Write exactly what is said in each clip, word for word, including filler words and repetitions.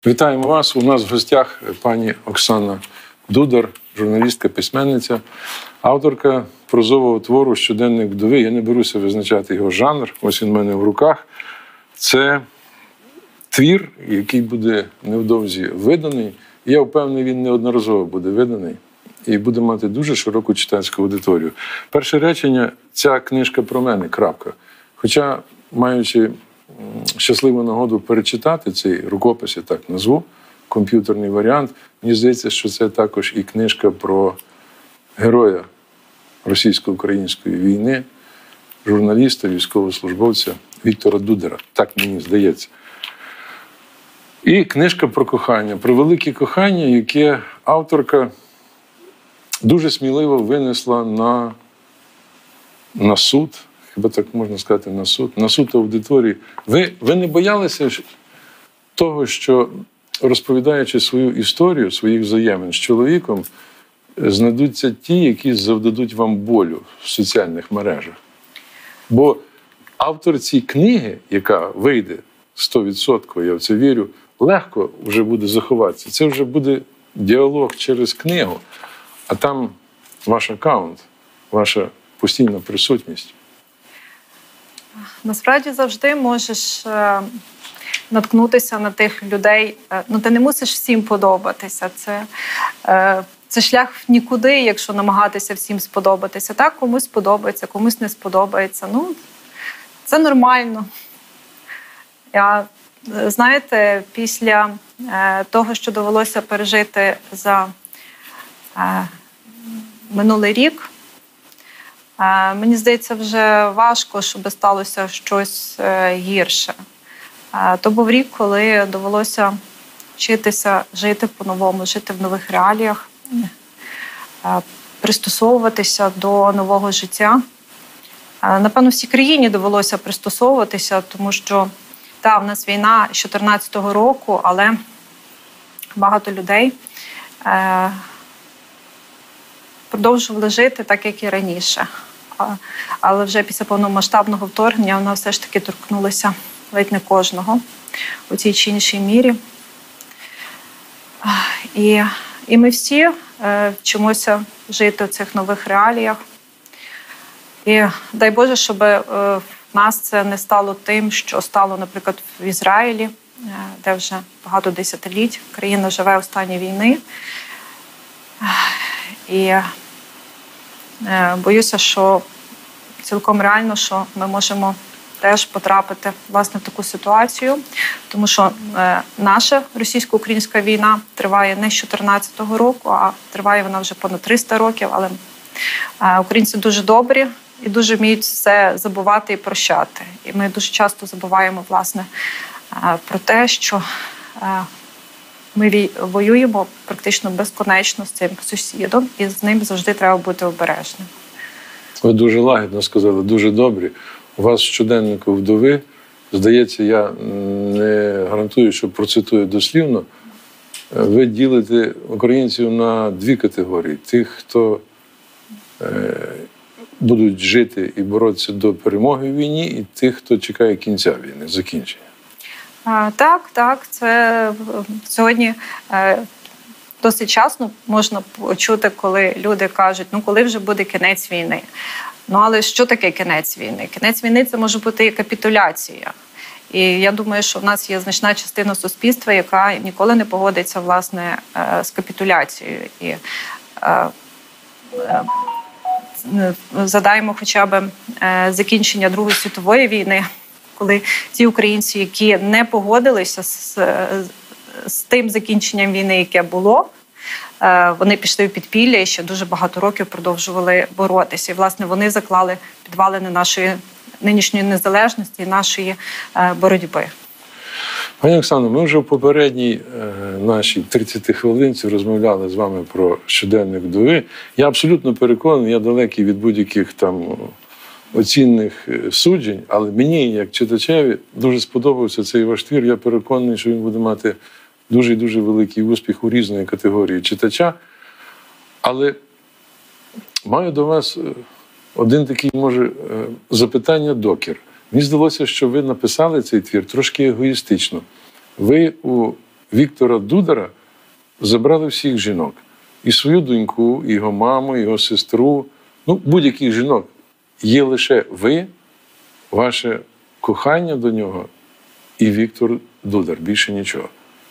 Вітаємо вас. У нас в гостях пані Оксана Дудар, журналістка, письменниця, авторка прозового твору «Щоденник вдови». Я не беруся визначати його жанр, ось він в мене в руках. Це твір, який буде невдовзі виданий. Я впевнений, він неодноразово буде виданий і буде мати дуже широку читацьку аудиторію. Перше речення – ця книжка про мене, крапка. Хоча, маючи щасливу нагоду перечитати цей рукопис, я так назву, комп'ютерний варіант, мені здається, що це також і книжка про героя російсько-української війни, журналіста, військовослужбовця Віктора Дудара. Так мені здається. І книжка про кохання, про велике кохання, яке авторка дуже сміливо винесла на, на суд, хіба так можна сказати, на суд, на суд аудиторії. Ви, ви не боялися того, що, розповідаючи свою історію, своїх взаємин з чоловіком, знайдуться ті, які завдадуть вам болю в соціальних мережах? Бо автор цієї книги, яка вийде сто відсотків, я в це вірю, легко вже буде заховатися. Це вже буде діалог через книгу, а там ваш аккаунт, ваша постійна присутність. Насправді завжди можеш е, наткнутися на тих людей. Е, ну, ти не мусиш всім подобатися. Це, е, це шлях в нікуди, якщо намагатися всім сподобатися. Так, комусь подобається, комусь не сподобається. Ну, це нормально. Я, знаєте, після е, того, що довелося пережити за е, минулий рік, мені здається, вже важко, щоб сталося щось гірше. То був рік, коли довелося вчитися жити по-новому, жити в нових реаліях, пристосовуватися до нового життя. Напевно, всій країні довелося пристосовуватися, тому що, так, в нас війна з чотирнадцятого року, але багато людей продовжували жити так, як і раніше. Але вже після повномасштабного вторгнення вона все ж таки торкнулася ледь не кожного у тій чи іншій мірі. І, і ми всі е, вчимося жити в цих нових реаліях. І дай Боже, щоб е, в нас це не стало тим, що стало, наприклад, в Ізраїлі, е, де вже багато десятиліть країна живе у стані війни. І боюся, що цілком реально, що ми можемо теж потрапити, власне, в таку ситуацію, тому що е, наша російсько-українська війна триває не з чотирнадцятого року, а триває вона вже понад триста років, але е, українці дуже добрі і дуже вміють все забувати і прощати. І ми дуже часто забуваємо, власне, е, про те, що е, ми воюємо практично безконечно з цим сусідом, і з ним завжди треба бути обережним. Ви дуже лагідно сказали, дуже добрі. У вас в щоденнику вдови, здається, я не гарантую, що процитую дослівно, ви ділите українців на дві категорії. Тих, хто е, будуть жити і боротися до перемоги в війні, і тих, хто чекає кінця війни, закінчення. А, так, так. Це сьогодні е, досить часто можна почути, коли люди кажуть, ну коли вже буде кінець війни. Ну але що таке кінець війни? Кінець війни – це може бути і капітуляція. І я думаю, що в нас є значна частина суспільства, яка ніколи не погодиться, власне, з капітуляцією. І е, е, задаємо хоча б е, закінчення Другої світової війни, коли ті українці, які не погодилися з, з тим закінченням війни, яке було, вони пішли в підпілля і ще дуже багато років продовжували боротися. І, власне, вони заклали підвалини нашої нинішньої незалежності і нашої боротьби. Пані Оксано, ми вже в попередній нашій тридцяти хвилинці розмовляли з вами про щоденник вдови. Я абсолютно переконаний, я далекий від будь-яких там оцінних суджень, але мені, як читачеві, дуже сподобався цей ваш твір. Я переконаний, що він буде мати дуже-дуже великий успіх у різної категорії читача. Але маю до вас один такий, може, запитання-докір. Мені здалося, що ви написали цей твір трошки егоїстично. Ви у Віктора Дудара забрали всіх жінок. І свою доньку, і його маму, і його сестру. Ну, будь-яких жінок. Є лише ви, ваше кохання до нього і Віктор Дудар. Більше нічого.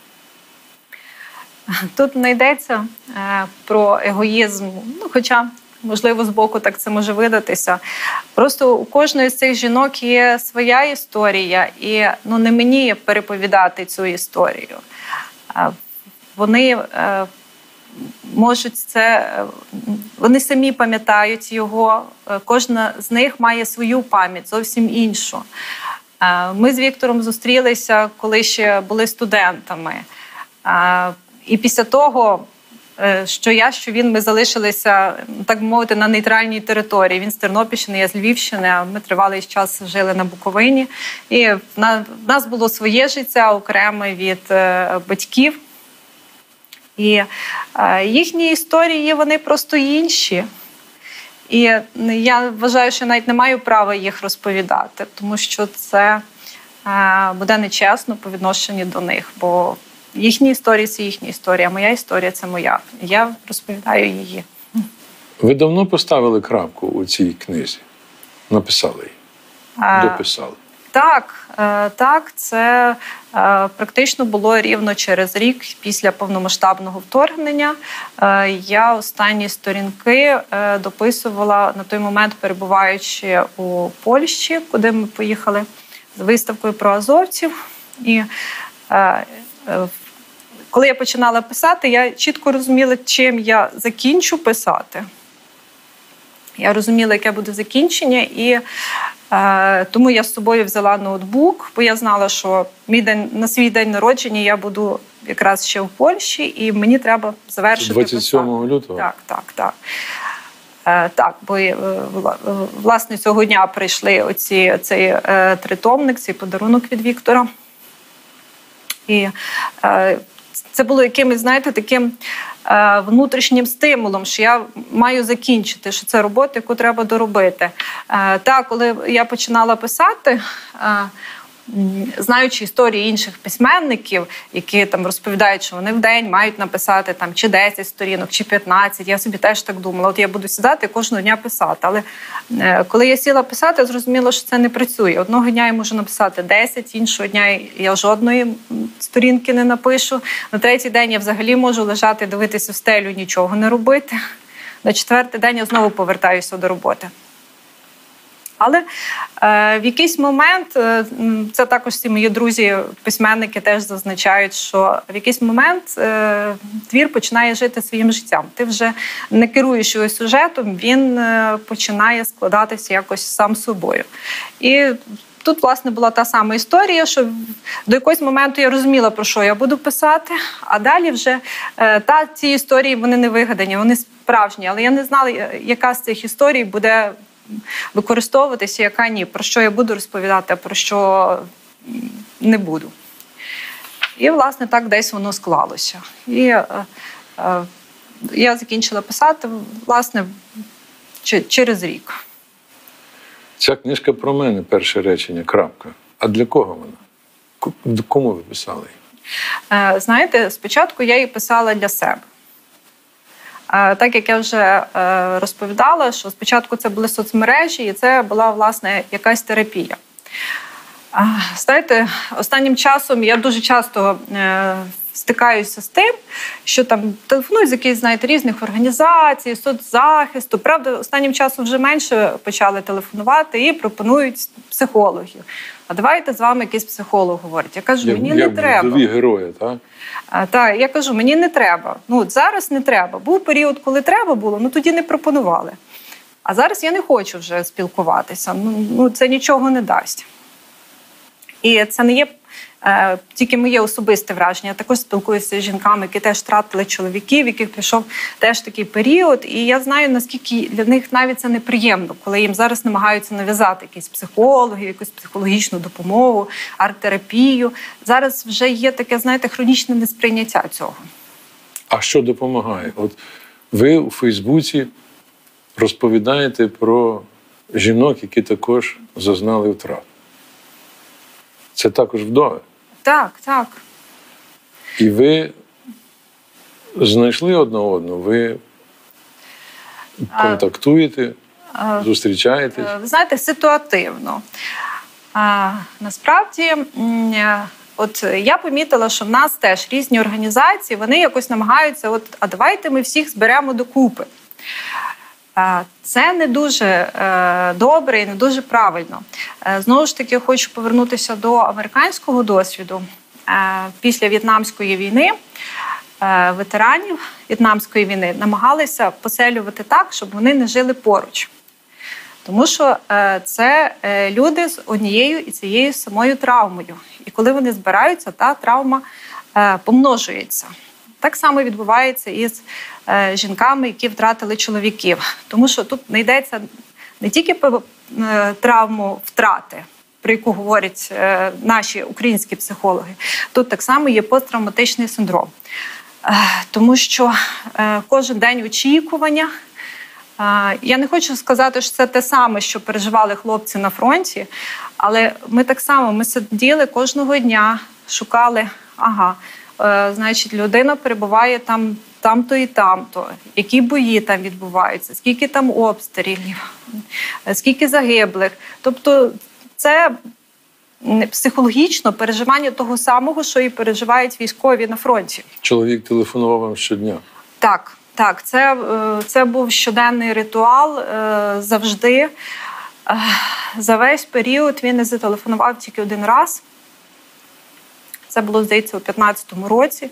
Тут не йдеться е, про егоїзм, ну, хоча, можливо, збоку так це може видатися. Просто у кожної з цих жінок є своя історія, і ну, не мені переповідати цю історію. Е, вони е, можуть це, вони самі пам'ятають його, е, кожна з них має свою пам'ять, зовсім іншу. Е, ми з Віктором зустрілися, коли ще були студентами. Е, І після того, що я, що він, ми залишилися, так би мовити, на нейтральній території. Він з Тернопільщини, я з Львівщини, а ми тривалий час жили на Буковині. І в нас було своє життя окреме від батьків. І їхні історії, вони просто інші. І я вважаю, що навіть не маю права їх розповідати, тому що це буде нечесно по відношенню до них. Бо їхні історії – це їхні історії, а моя історія – це моя. Я розповідаю її. Ви давно поставили крапку у цій книзі? Написали її? А, Дописали? Так, так, це практично було рівно через рік після повномасштабного вторгнення. Я останні сторінки дописувала на той момент, перебуваючи у Польщі, куди ми поїхали з виставкою про азовців. І коли я починала писати, я чітко розуміла, чим я закінчу писати. Я розуміла, яке буде закінчення, і е, тому я з собою взяла ноутбук, бо я знала, що мій день, на свій день народження я буду якраз ще в Польщі, і мені треба завершити писати. двадцять сьомого лютого? Так, так, так. Е, так, бо е, власне цього дня прийшли оці, цей е, тритомник, цей подарунок від Віктора. І е, це було якимось, знаєте, таким е, внутрішнім стимулом, що я маю закінчити, що це робота, яку треба доробити. Е, так, коли я починала писати, е, знаючи історії інших письменників, які там розповідають, що вони в день мають написати там чи десять сторінок, чи п'ятнадцять, я собі теж так думала, от я буду сідати і кожного дня писати. Але е, коли я сіла писати, я зрозуміла, що це не працює. Одного дня я можу написати десять, іншого дня я жодної сторінки не напишу. На третій день я взагалі можу лежати, дивитися в стелю, нічого не робити. На четвертий день я знову повертаюся до роботи. Але е, в якийсь момент, е, це також всі мої друзі-письменники теж зазначають, що в якийсь момент е, твір починає жити своїм життям. Ти вже не керуєш його сюжетом, він е, починає складатися якось сам собою. І тут, власне, була та сама історія, що до якогось моменту я розуміла, про що я буду писати, а далі вже е, та, ці історії, вони не вигадані, вони справжні. Але я не знала, яка з цих історій буде використовуватися, яка ні, про що я буду розповідати, а про що не буду. І, власне, так десь воно склалося. І е, е, я закінчила писати, власне, через рік. Ця книжка про мене, перше речення, крапка. А для кого вона? Кому ви писали її? Е, знаєте, спочатку я її писала для себе. Так як я вже розповідала, що спочатку це були соцмережі, і це була, власне, якась терапія. Знаєте, останнім часом я дуже часто стикаюся з тим, що там телефонують з якихось, знаєте, різних організацій, соцзахисту. Правда, останнім часом вже менше почали телефонувати і пропонують психологів. А давайте з вами якийсь психолог говорить. Я кажу, мені як, не як треба. Вдові герої, так? А, так, я кажу, мені не треба. Ну, от зараз не треба. Був період, коли треба було, ну тоді не пропонували. А зараз я не хочу вже спілкуватися. Ну, ну це нічого не дасть. І це не є е, тільки моє особисте враження. Я також спілкуюся з жінками, які теж втратили чоловіків, яких прийшов теж такий період. І я знаю, наскільки для них навіть це неприємно, коли їм зараз намагаються нав'язати якісь психологи, якусь психологічну допомогу, арт-терапію. Зараз вже є таке, знаєте, хронічне несприйняття цього. А що допомагає? От ви у Фейсбуці розповідаєте про жінок, які також зазнали втрат. Це також вдови? Так, так. І ви знайшли одне одного, ви контактуєте, зустрічаєтесь? Ви знаєте, ситуативно. А, насправді, м, от я помітила, що в нас теж різні організації, вони якось намагаються, от, а давайте ми всіх зберемо докупи. А, це не дуже е, добре і не дуже правильно. Е, знову ж таки, хочу повернутися до американського досвіду. Е, після В'єтнамської війни е, ветеранів В'єтнамської війни намагалися поселювати так, щоб вони не жили поруч. Тому що е, це е, люди з однією і цією самою травмою. І коли вони збираються, та травма е, помножується. Так само відбувається і з е, жінками, які втратили чоловіків. Тому що тут не йдеться не тільки про е, травму втрати, про яку говорять е, наші українські психологи. Тут так само є посттравматичний синдром. Е, тому що е, кожен день очікування. Я не хочу сказати, що це те саме, що переживали хлопці на фронті, але ми так само, ми сиділи кожного дня, шукали, ага, е, значить, людина перебуває там, там-то і там-то, які бої там відбуваються, скільки там обстрілів, скільки загиблих. Тобто це психологічно переживання того самого, що і переживають військові на фронті. Чоловік телефонував вам щодня? Так. Так, це, це був щоденний ритуал завжди. За весь період він не зателефонував тільки один раз. Це було, здається, у п'ятнадцятому році.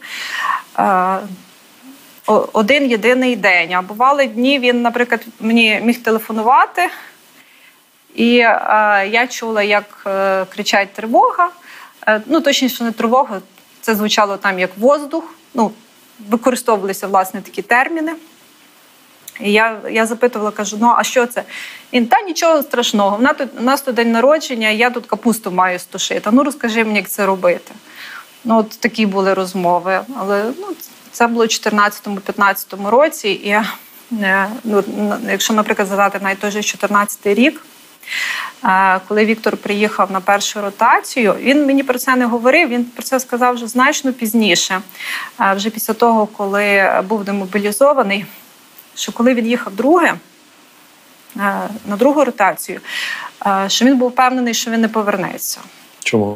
Один єдиний день. А бували дні, він, наприклад, мені міг телефонувати, і я чула, як кричать тривога. Ну, точніше, не тривога, це звучало там як воздух. Ну, використовувалися, власне, такі терміни. І я, я запитувала, кажу, ну, а що це? Він, та нічого страшного, у нас, тут, у нас тут день народження, я тут капусту маю стушити. Ну, розкажи мені, як це робити. Ну, от такі були розмови. Але ну, це було у чотирнадцятому-п'ятнадцятому році. І, ну, якщо, наприклад, згадати навіть той же чотирнадцятий рік, коли Віктор приїхав на першу ротацію, він мені про це не говорив, він про це сказав вже значно пізніше. Вже після того, коли був демобілізований, що коли він їхав друге, на другу ротацію, що він був впевнений, що він не повернеться. Чому?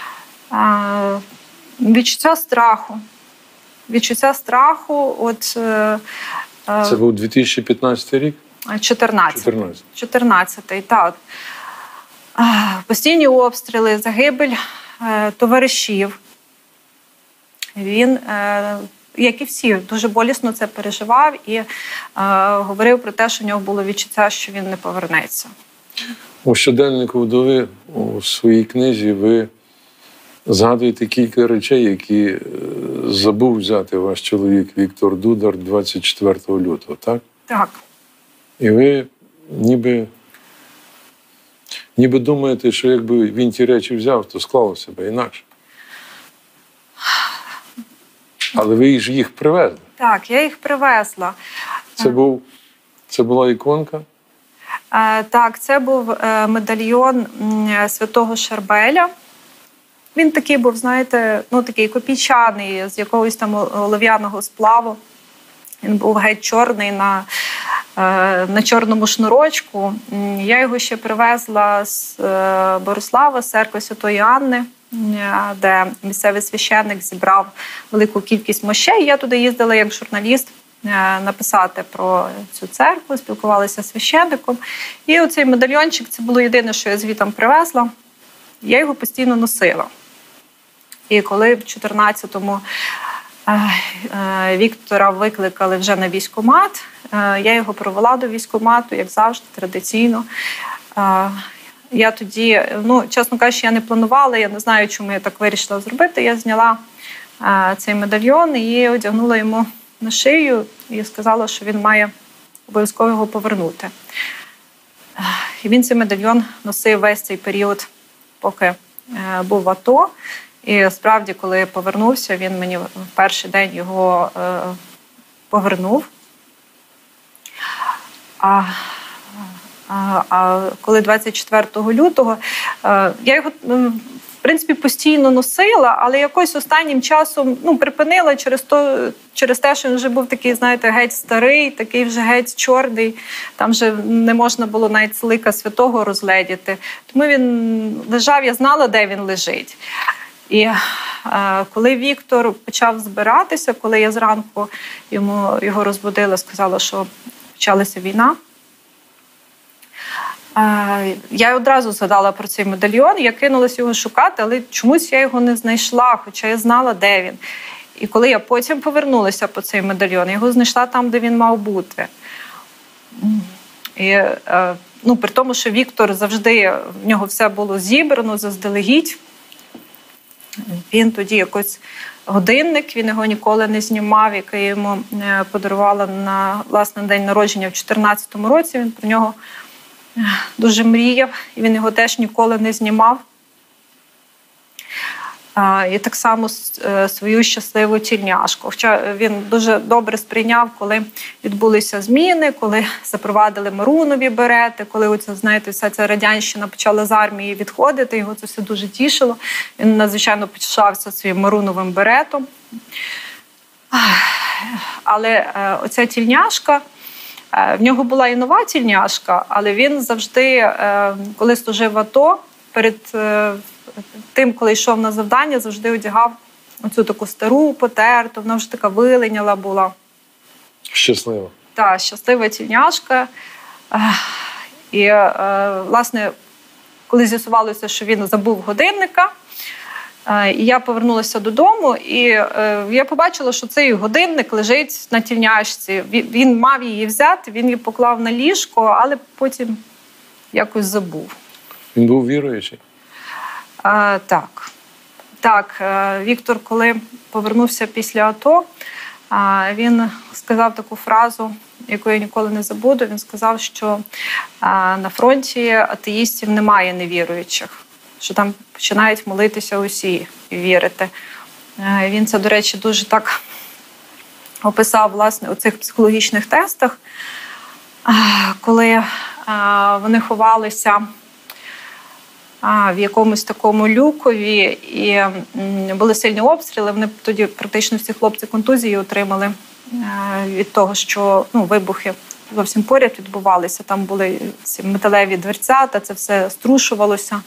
Відчуття страху. Відчуття страху, от... Це був дві тисячі п'ятнадцятий рік? чотирнадцятий. чотирнадцятий, так. Постійні обстріли, загибель е, товаришів. Він, е, як і всі, дуже болісно це переживав і е, говорив про те, що в нього було відчуття, що він не повернеться. У щоденнику вдови у своїй книзі ви згадуєте кілька речей, які забув взяти ваш чоловік Віктор Дудар двадцять четвертого лютого, так? Так. І ви ніби, ніби думаєте, що якби він ті речі взяв, то склалося б інакше. Але ви ж їх привезли. Так, я їх привезла. Це, був, це була іконка? Так, це був медальйон святого Шербеля. Він такий був, знаєте, ну такий копійчаний, з якогось там олов'яного сплаву. Він був геть чорний на, на чорному шнурочку. Я його ще привезла з Борислава, з церкви Святої Анни, де місцевий священник зібрав велику кількість мощей. Я туди їздила як журналіст написати про цю церкву, спілкувалася з священником. І оцей медальйончик, це було єдине, що я звітом привезла. Я його постійно носила. І коли в чотирнадцятому Віктора викликали вже на військкомат, я його провела до військкомату, як завжди, традиційно. Я тоді, ну, чесно кажучи, я не планувала, я не знаю, чому я так вирішила зробити. Я зняла цей медальйон і одягнула йому на шию і сказала, що він має обов'язково його повернути. І він цей медальйон носив весь цей період, поки був в АТО. І справді, коли повернувся, він мені в перший день його е, повернув. А, а, а коли двадцять четвертого лютого, е, я його принципі, постійно носила, але якось останнім часом ну, припинила через, то, через те, що він вже був такий, знаєте, геть старий, такий вже геть чорний. Там вже не можна було навіть лика святого розгледіти. Тому він лежав, я знала, де він лежить. І е, коли Віктор почав збиратися, коли я зранку йому, його розбудила, сказала, що почалася війна, е, я одразу згадала про цей медальйон, я кинулася його шукати, але чомусь я його не знайшла, хоча я знала, де він. І коли я потім повернулася по цей медальйон, я його знайшла там, де він мав бути. І, е, ну, при тому, що Віктор завжди, в нього все було зібрано заздалегідь. Він тоді якось годинник, він його ніколи не знімав, який йому подарувала на власне день народження в чотирнадцятому році. Він про нього дуже мріяв, і він його теж ніколи не знімав. І так само свою щасливу тільняшку. Хоча він дуже добре сприйняв, коли відбулися зміни, коли запровадили марунові берети, коли оця, знаєте, вся ця радянщина почала з армії відходити, його це все дуже тішило. Він надзвичайно пишався своїм маруновим беретом. Але оця тільняшка, в нього була і нова тільняшка, але він завжди, коли служив в АТО, перед тим, коли йшов на завдання, завжди одягав оцю таку стару, потерту, вона вже така вилиняла була. Щаслива. Так, щаслива тільняшка. І, власне, коли з'ясувалося, що він забув годинника, і я повернулася додому, і я побачила, що цей годинник лежить на тільняшці. Він мав її взяти, він її поклав на ліжко, але потім якось забув. Він був віруючий? А, так. Так, Віктор, коли повернувся після АТО, він сказав таку фразу, яку я ніколи не забуду. Він сказав, що на фронті атеїстів немає невіруючих, що там починають молитися усі і вірити. Він це, до речі, дуже так описав, власне, у цих психологічних тестах, коли вони ховалися в якомусь такому люкові, і були сильні обстріли. Вони тоді практично всі хлопці контузії отримали від того, що ну, вибухи зовсім поряд відбувалися. Там були ці металеві дверцята, це все струшувалося.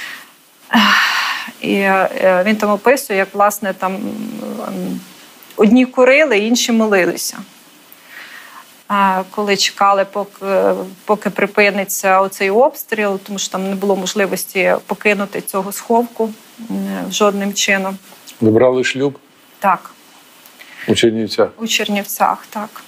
І він там описує, як, власне, там одні курили, інші молилися. Коли чекали, поки, поки припиниться оцей обстріл, тому що там не було можливості покинути цього сховку жодним чином. Ви брали шлюб? Так. У Чернівцях? У Чернівцях, так.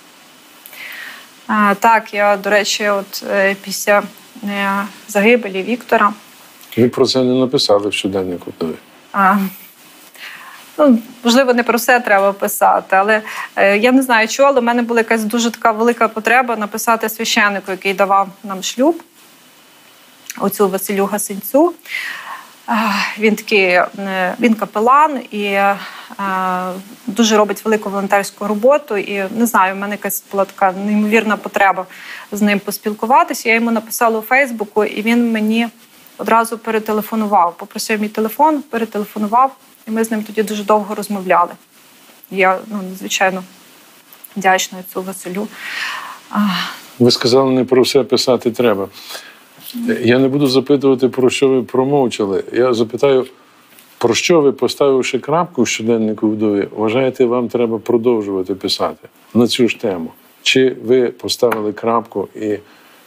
А, так, я, до речі, от після загибелі Віктора... Ви про це не написали в щоденнику? А, Ну, можливо, не про все треба писати, але е, я не знаю чого, але в мене була якась дуже така велика потреба написати священнику, який давав нам шлюб, оцю Василю Гасинцю. Е, він такий, е, він капелан і е, дуже робить велику волонтерську роботу. І не знаю, в мене якась була така неймовірна потреба з ним поспілкуватися. Я йому написала у Фейсбуку, і він мені одразу перетелефонував. Попросив мій телефон, перетелефонував. І ми з ним тоді дуже довго розмовляли. Я, ну, надзвичайно вдячна цю Василю. Ви сказали, не про все писати треба. Я не буду запитувати, про що ви промовчали. Я запитаю, про що ви, поставивши крапку в щоденнику вдові, вважаєте, вам треба продовжувати писати на цю ж тему? Чи ви поставили крапку і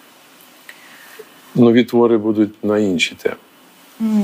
нові твори будуть на інші теми? Mm.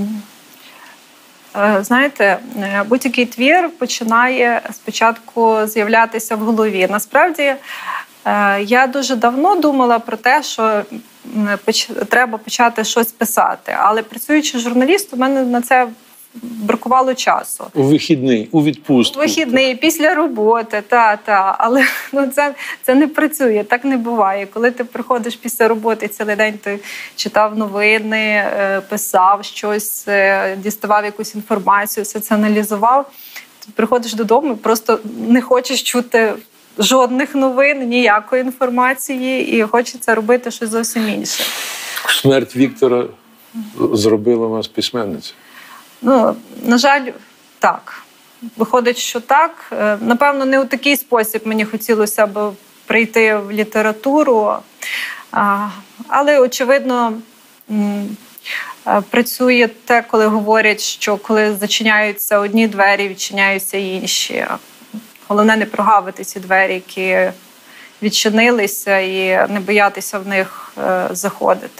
Знаєте, будь-який твір починає спочатку з'являтися в голові. Насправді, я дуже давно думала про те, що треба почати щось писати. Але працюючи журналістом, у мене на це бракувало часу. У вихідний, у відпустку. У вихідний, після роботи, та, та. Але ну, це, це не працює, так не буває. Коли ти приходиш після роботи, цілий день ти читав новини, писав щось, діставав якусь інформацію, все це аналізував, ти приходиш додому і просто не хочеш чути жодних новин, ніякої інформації, і хочеться робити щось зовсім інше. Смерть Віктора зробила вас письменницею. Ну, на жаль, так. Виходить, що так. Е, Напевно, не у такий спосіб мені хотілося б прийти в літературу, а, але, очевидно, м, е, працює те, коли говорять, що коли зачиняються одні двері, відчиняються інші. Головне не прогавити ці двері, які відчинилися, і не боятися в них е, заходити.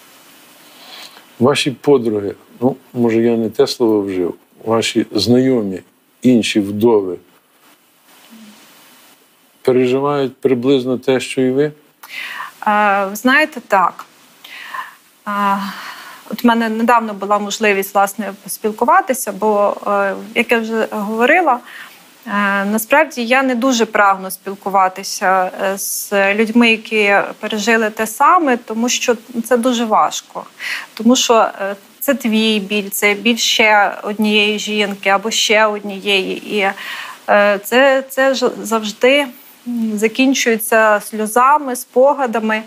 Ваші подруги, ну, може, я не те слово вжив, ваші знайомі, інші вдови переживають приблизно те, що і ви? Е, Знаєте, так. Е, От в мене недавно була можливість, власне, поспілкуватися, бо, е, як я вже говорила, е, насправді я не дуже прагну спілкуватися е, з людьми, які пережили те саме, тому що це дуже важко. Тому що е, це твій біль, це біль ще однієї жінки або ще однієї. І е, це, це ж завжди закінчується сльозами, спогадами.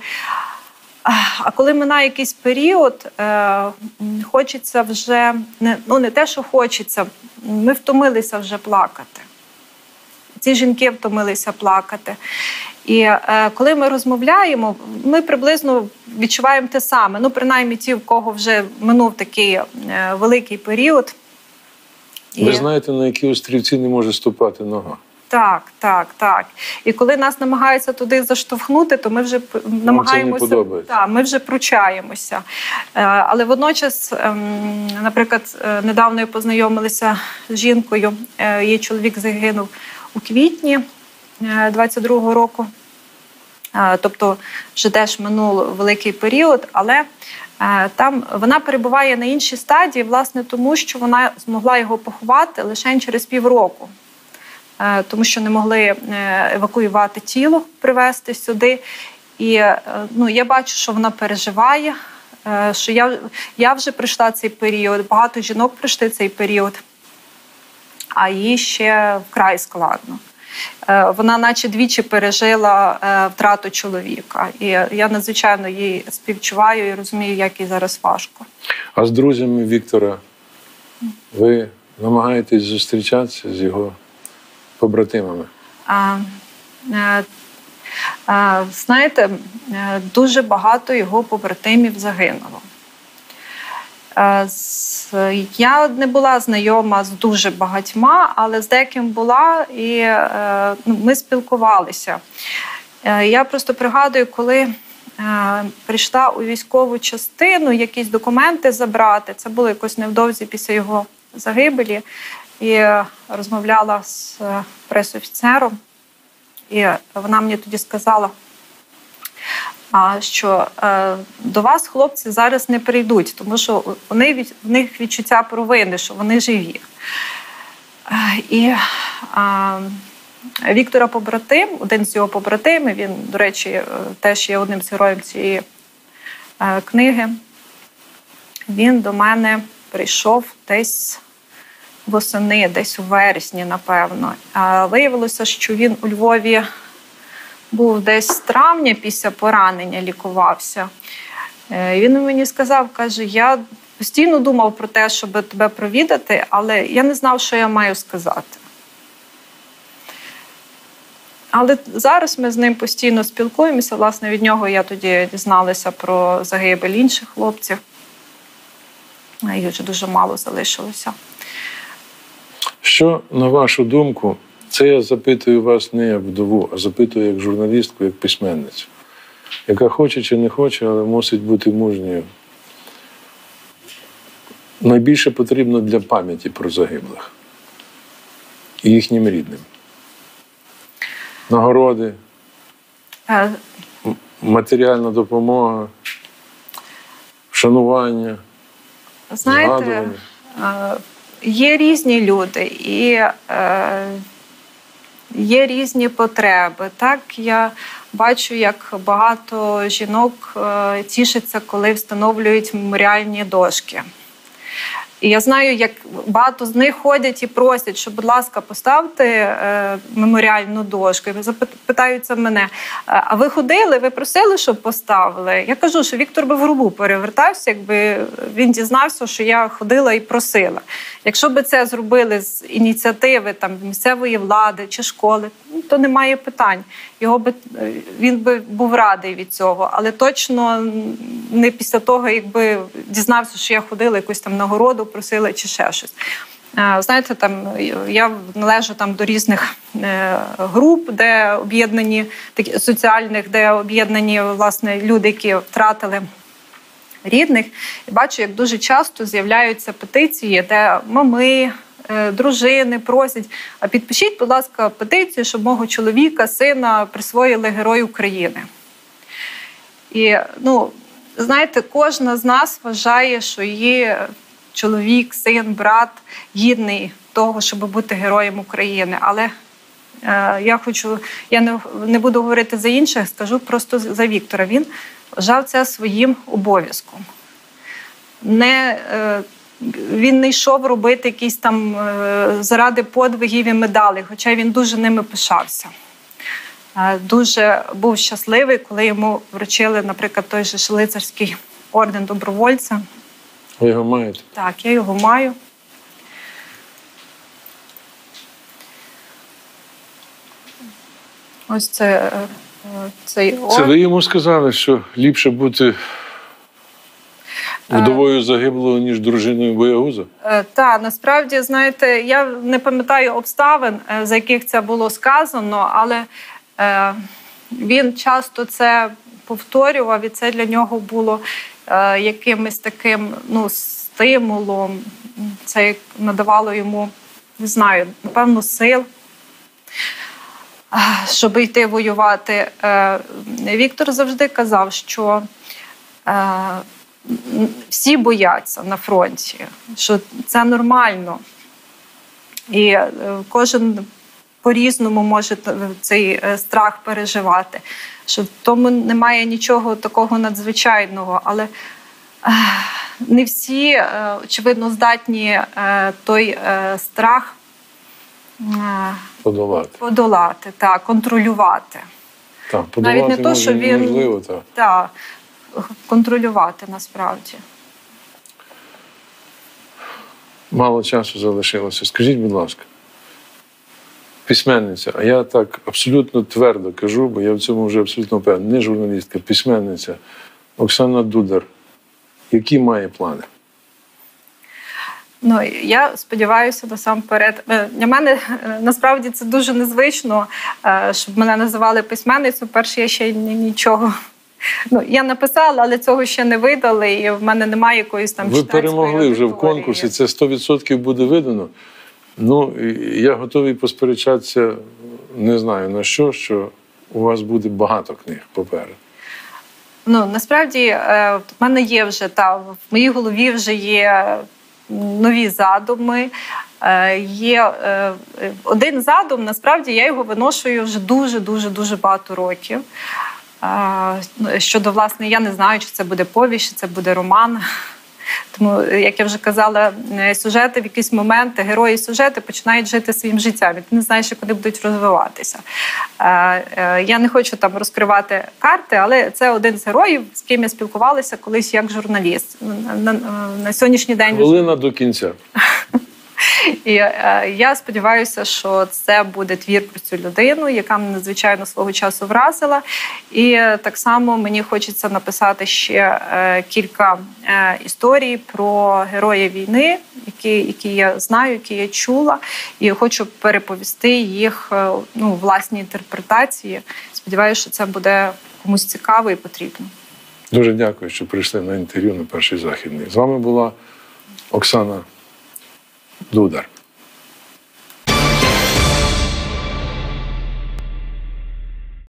А коли минає якийсь період, е, хочеться вже, не, ну не те, що хочеться, ми втомилися вже плакати. Ці жінки втомилися плакати. І е, коли ми розмовляємо, ми приблизно відчуваємо те саме. Ну, принаймні ті, в кого вже минув такий е, великий період. Ви І... знаєте, на які острівці не може ступати нога? Так, так, так. І коли нас намагаються туди заштовхнути, то ми вже намагаємося, це не подобається. Так, ми вже пручаємося. Але водночас, наприклад, недавно я познайомилася з жінкою, її чоловік загинув у квітні двадцять другого року. Тобто вже теж минув великий період, але там вона перебуває на іншій стадії, власне, тому що вона змогла його поховати лише через півроку. Тому що не могли евакуювати тіло, привезти сюди. І ну, я бачу, що вона переживає, що я, я вже пройшла цей період, багато жінок пройшли цей період, а їй ще вкрай складно. Вона наче двічі пережила втрату чоловіка. І я надзвичайно їй співчуваю і розумію, як їй зараз важко. А з друзями Віктора ви намагаєтесь зустрічатися з його побратимами? А, а, а, знаєте, дуже багато його побратимів загинуло. А, з, я не була знайома з дуже багатьма, але з деяким була, і а, ну, ми спілкувалися. А, я просто пригадую, коли а, прийшла у військову частину якісь документи забрати, це було якось невдовзі після його загибелі, і розмовляла з пресофіцером, і вона мені тоді сказала, що до вас хлопці зараз не прийдуть, тому що вони, в них відчуття провини, що вони живі. І а, Віктора побратим, один з його побратимів, він, до речі, теж є одним з героїв цієї книги, він до мене прийшов десь восени, десь у вересні, напевно. А виявилося, що він у Львові був десь з травня після поранення, лікувався. І він мені сказав, каже, я постійно думав про те, щоб тебе провідати, але я не знав, що я маю сказати. Але зараз ми з ним постійно спілкуємося. Власне, від нього я тоді дізналася про загибель інших хлопців. Їх вже дуже мало залишилося. Що, на вашу думку, це я запитую вас не як вдову, а запитую як журналістку, як письменницю, яка хоче чи не хоче, але мусить бути мужньою. Найбільше потрібно для пам'яті про загиблих і їхнім рідним. Нагороди, Е, матеріальна допомога, вшанування, Знаєте, згадування. е, є різні люди і е, є різні потреби. Так, я бачу, як багато жінок е, тішаться, коли встановлюють меморіальні дошки. І я знаю, як багато з них ходять і просять, що, будь ласка, поставте е, меморіальну дошку. І запитаються мене, а ви ходили, ви просили, щоб поставили? Я кажу, що Віктор би в гробу перевертався, якби він дізнався, що я ходила і просила. Якщо би це зробили з ініціативи там, місцевої влади чи школи, то немає питань. Його би, він би був радий від цього, але точно не після того, якби дізнався, що я ходила, якусь там нагороду просила чи ще щось. Знаєте, там я належу там до різних е, груп, де об'єднані такі соціальних, де об'єднані власне люди, які втратили рідних. І бачу, як дуже часто з'являються петиції, де мами, е, дружини просять: а підпишіть, будь ласка, петицію, щоб мого чоловіка, сина присвоїли Герой України. І, ну, знаєте, кожна з нас вважає, що її чоловік, син, брат гідний того, щоб бути героєм України. Але е, я хочу, я не, не буду говорити за інших, скажу просто за Віктора. Він вважав це своїм обов'язком. Не, е, він не йшов робити якісь там е, заради подвигів і медалей, хоча він дуже ними пишався. Е, дуже був щасливий, коли йому вручили, наприклад, той же лицарський орден добровольця. Ви його маєте? Так, я його маю. Ось це, цей орден. Це ви йому сказали, що ліпше бути вдовою загиблого, ніж дружиною боягуза? Так, насправді, знаєте, я не пам'ятаю обставин, за яких це було сказано, але е, він часто це повторював, і це для нього було е, якимось таким, ну, стимулом. Це надавало йому, не знаю, напевно, сил, щоб йти воювати. Е, Віктор завжди казав, що е, всі бояться на фронті, що це нормально. І е, кожен по-різному може цей страх переживати, що в тому немає нічого такого надзвичайного, але е, не всі, е, очевидно, здатні е, той е, страх е, подолати, подолати та, контролювати. Так, подолати навіть не то, що він, неможливо, так. Та, контролювати насправді. Мало часу залишилося. Скажіть, будь ласка, письменниця, а я так абсолютно твердо кажу, бо я в цьому вже абсолютно впевнений, не журналістка, письменниця Оксана Дудар, які має плани? Ну, я сподіваюся, насамперед. Для мене насправді це дуже незвично, щоб мене називали письменницю. Перше, я ще нічого. Ну, я написала, але цього ще не видали, і в мене немає якоїсь там Ви перемогли вже в конкурсі, це сто відсотків буде видано. Ну, я готовий посперечатися, не знаю на що, що у вас буде багато книг попереду. Ну, насправді, в мене є вже, та, в моїй голові вже є нові задуми. Є один задум, насправді, я його виношую вже дуже-дуже-дуже багато років. Щодо, власне, я не знаю, чи це буде повість, чи це буде роман. Тому, як я вже казала, сюжети в якісь моменти, герої сюжети починають жити своїм життям. І ти не знаєш, як вони будуть розвиватися. Я не хочу там розкривати карти, але це один з героїв, з ким я спілкувалася колись як журналіст. На, на, на сьогоднішній день... Хвилина до кінця. І е, я сподіваюся, що це буде твір про цю людину, яка мене надзвичайно свого часу вразила. І е, так само мені хочеться написати ще е, кілька е, історій про героїв війни, які, які я знаю, які я чула. І хочу переповісти їх е, ну, власні інтерпретації. Сподіваюся, що це буде комусь цікаво і потрібно. Дуже дякую, що прийшли на інтерв'ю на Перший Західний. З вами була Оксана Дудар.